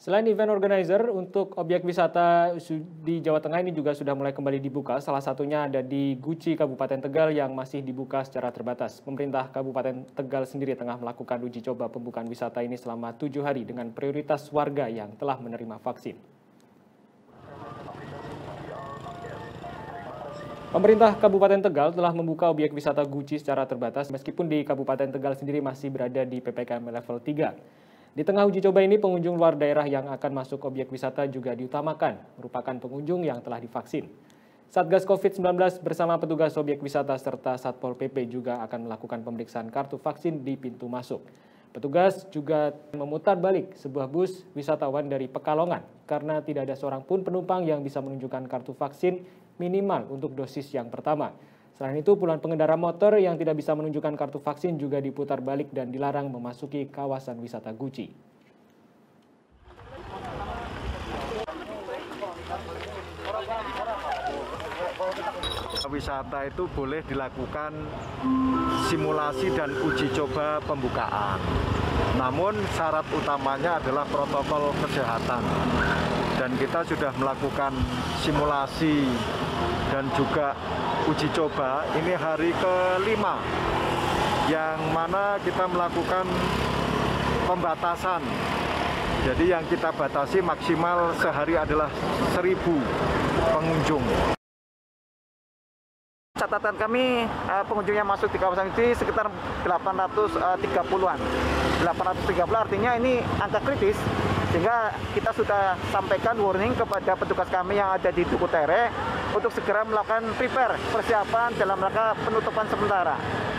Selain event organizer, untuk objek wisata di Jawa Tengah ini juga sudah mulai kembali dibuka. Salah satunya ada di Guci, Kabupaten Tegal yang masih dibuka secara terbatas. Pemerintah Kabupaten Tegal sendiri tengah melakukan uji coba pembukaan wisata ini selama 7 hari dengan prioritas warga yang telah menerima vaksin. Pemerintah Kabupaten Tegal telah membuka objek wisata Guci secara terbatas meskipun di Kabupaten Tegal sendiri masih berada di PPKM level 3. Di tengah uji coba ini, pengunjung luar daerah yang akan masuk objek wisata juga diutamakan, merupakan pengunjung yang telah divaksin. Satgas COVID-19 bersama petugas objek wisata serta Satpol PP juga akan melakukan pemeriksaan kartu vaksin di pintu masuk. Petugas juga memutar balik sebuah bus wisatawan dari Pekalongan karena tidak ada seorang pun penumpang yang bisa menunjukkan kartu vaksin minimal untuk dosis yang pertama. Selain itu, puluhan pengendara motor yang tidak bisa menunjukkan kartu vaksin juga diputar balik dan dilarang memasuki kawasan wisata Guci. Wisata itu boleh dilakukan simulasi dan uji coba pembukaan. Namun syarat utamanya adalah protokol kesehatan. Dan kita sudah melakukan simulasi dan juga uji coba ini hari ke-5 yang mana kita melakukan pembatasan. Jadi yang kita batasi maksimal sehari adalah 1.000 pengunjung. Catatan kami pengunjung yang masuk di kawasan ini sekitar 830-an. 830 artinya ini angka kritis, sehingga kita sudah sampaikan warning kepada petugas kami yang ada di Tugu Tere untuk segera melakukan prepare persiapan dalam rangka penutupan sementara.